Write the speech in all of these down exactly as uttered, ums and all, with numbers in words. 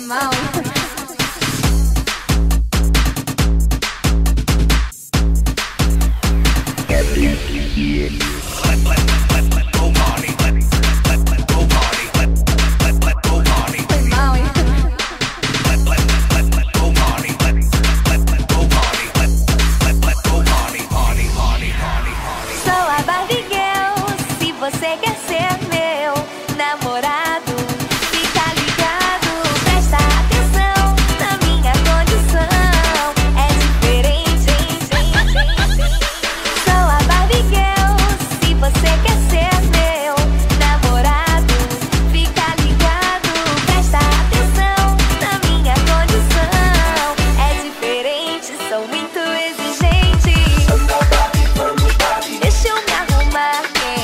mal, hein? Você quer ser meu namorado? Fica ligado, presta atenção na minha condição. É diferente, sou a Barbie Girl. Se você quer ser meu namorado, fica ligado, presta atenção na minha condição. É diferente, sou muito exigente. Deixa eu me arrumar.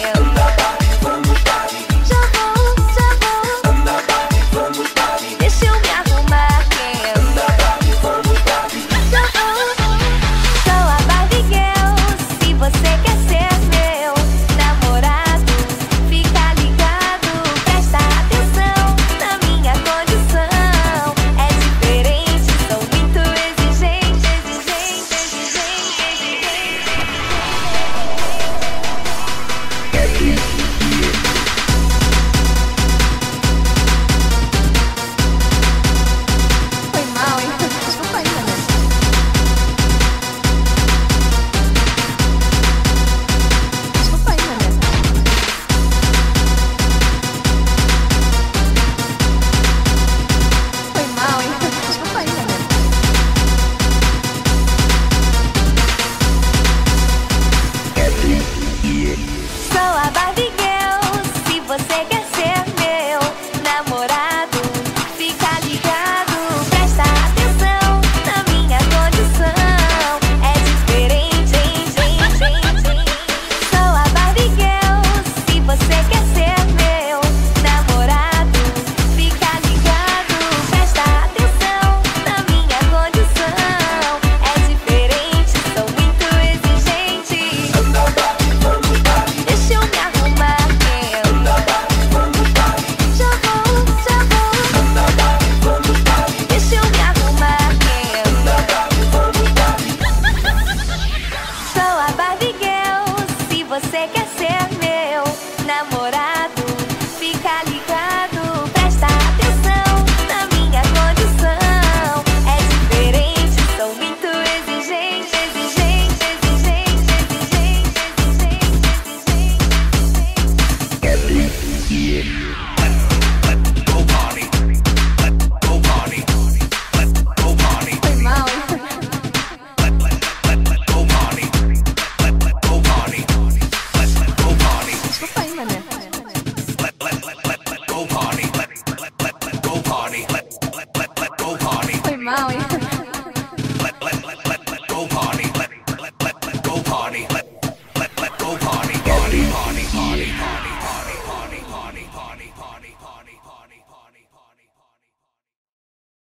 Você quer ser meu namorado? Fica ligado, presta atenção na minha condição. É diferente, sou a Barbie Girl. Se você quer ser meu namorado, fica ligado, presta atenção na minha condição. É diferente, sou muito exigente. Deixa eu me arrumar. Você quer ser meu namorado?